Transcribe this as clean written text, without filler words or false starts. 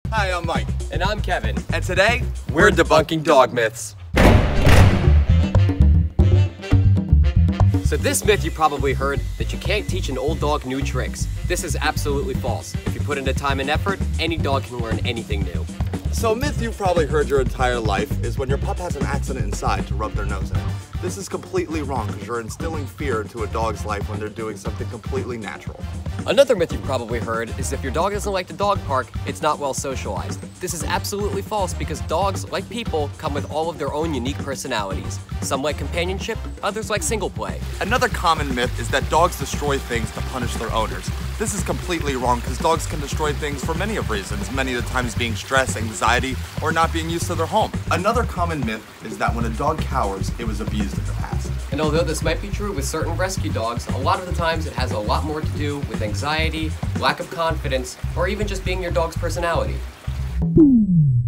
Hi, I'm Mike. And I'm Kevin. And today, We're debunking dog myths. So this myth you probably heard, that you can't teach an old dog new tricks. This is absolutely false. If you put in the time and effort, any dog can learn anything new. So a myth you've probably heard your entire life is when your pup has an accident inside to rub their nose in it. This is completely wrong because you're instilling fear into a dog's life when they're doing something completely natural. Another myth you've probably heard is if your dog doesn't like the dog park, it's not well socialized. This is absolutely false because dogs, like people, come with all of their own unique personalities. Some like companionship, others like single play. Another common myth is that dogs destroy things to punish their owners. This is completely wrong because dogs can destroy things for many of reasons, many of the times being stress, anxiety, or not being used to their home. Another common myth is that when a dog cowers, it was abused in the past. And although this might be true with certain rescue dogs, a lot of the times it has a lot more to do with anxiety, lack of confidence, or even just being your dog's personality.